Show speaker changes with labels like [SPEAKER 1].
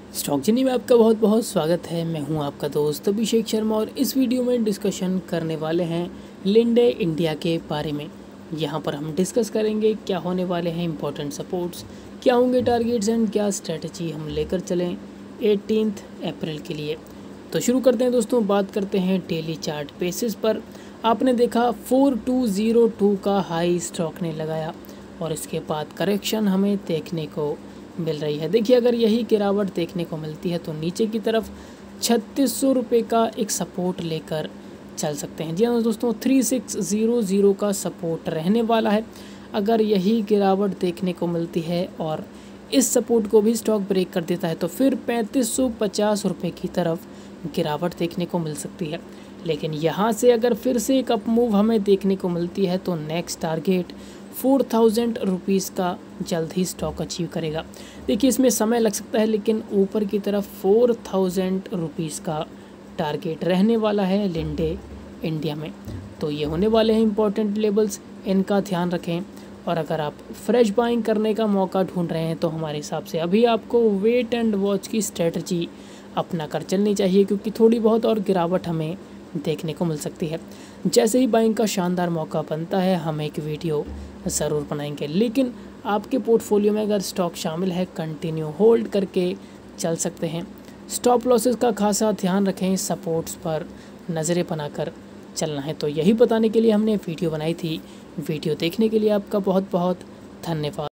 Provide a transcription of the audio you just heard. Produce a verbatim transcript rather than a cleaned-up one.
[SPEAKER 1] Stock journey में आपका बहुत बहुत स्वागत है। मैं हूं आपका दोस्त अभिषेक शर्मा और इस वीडियो में डिस्कशन करने वाले हैं लिंडे इंडिया के बारे में। यहां पर हम डिस्कस करेंगे क्या होने वाले हैं इंपॉर्टेंट सपोर्ट्स, क्या होंगे टारगेट्स एंड क्या स्ट्रेटजी हम लेकर चलें एटीनथ अप्रैल के लिए। तो शुरू करते हैं दोस्तों, बात करते हैं डेली चार्ट बेसिस पर। आपने देखा फोर टू ज़ीरो टू का हाई स्टॉक ने लगाया और इसके बाद करेक्शन हमें देखने को मिल रही है। देखिए, अगर यही गिरावट देखने को मिलती है तो नीचे की तरफ छत्तीस सौ रुपये का एक सपोर्ट लेकर चल सकते हैं। जी हाँ दोस्तों, थ्री सिक्स ज़ीरो ज़ीरो का सपोर्ट रहने वाला है। अगर यही गिरावट देखने को मिलती है और इस सपोर्ट को भी स्टॉक ब्रेक कर देता है तो फिर पैंतीस सौ पचास रुपये की तरफ गिरावट देखने को मिल सकती है। लेकिन यहाँ से अगर फिर से एक अप मूव हमें देखने को मिलती है तो next target four thousand rupees का जल्द ही स्टॉक अचीव करेगा। देखिए, इसमें समय लग सकता है लेकिन ऊपर की तरफ फोर थाउजेंड रुपीज़ का टारगेट रहने वाला है लिंडे इंडिया में। तो ये होने वाले हैं इंपॉर्टेंट लेवल्स, इनका ध्यान रखें। और अगर आप फ्रेश बाइंग करने का मौका ढूंढ रहे हैं तो हमारे हिसाब से अभी आपको वेट एंड वॉच की स्ट्रेटजी अपना कर चलनी चाहिए, क्योंकि थोड़ी बहुत और गिरावट हमें देखने को मिल सकती है। जैसे ही बाइंग का शानदार मौका बनता है हम एक वीडियो ज़रूर बनाएंगे। लेकिन आपके पोर्टफोलियो में अगर स्टॉक शामिल है, कंटिन्यू होल्ड करके चल सकते हैं। स्टॉप लॉसेस का खासा ध्यान रखें, सपोर्ट्स पर नज़रें बनाकर चलना है। तो यही बताने के लिए हमने वीडियो बनाई थी। वीडियो देखने के लिए आपका बहुत बहुत धन्यवाद।